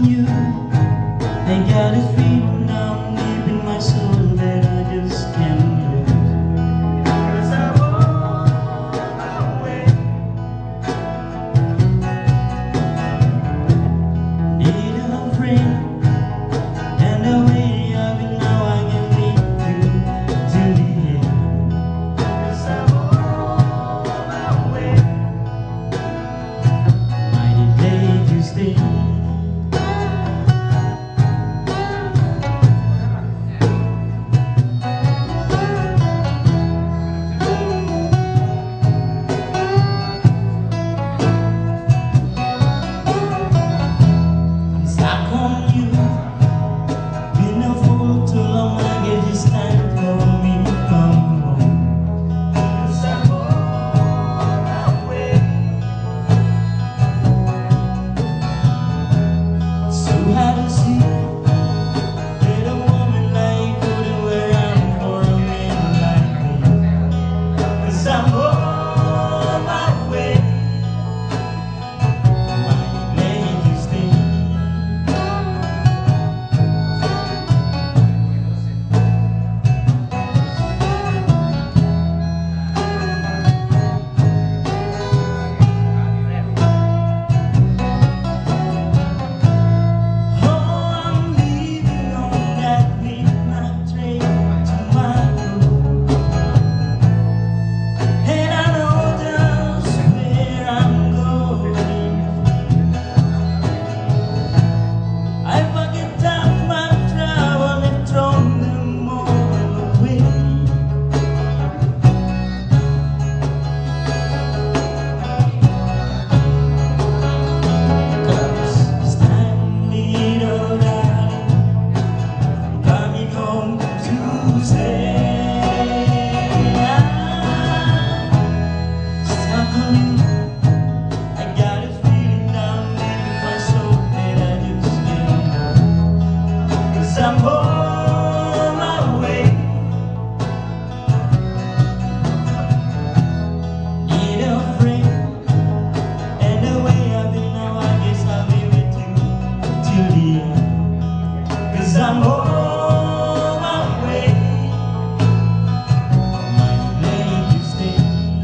you. I got a feeling down deep in my soul that I just can't lose. 'Cause I'm on my way. Need a friend, and the way I've been now I can lead you to the end. 'Cause I'm on my way. Mighty glad you stay. I'm on my way. Mighty glad you stay.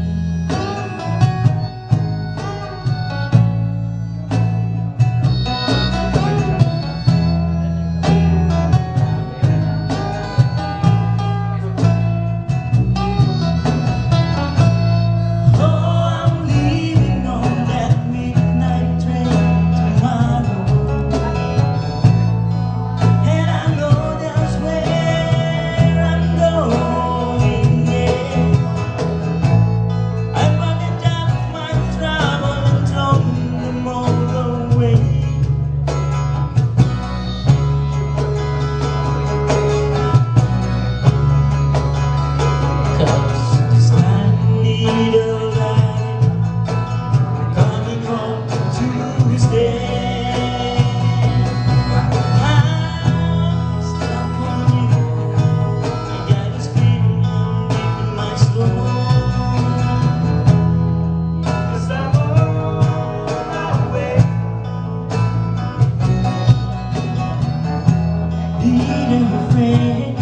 Oh, I'm leaving on that midnight train tomorrow. Needing a friend.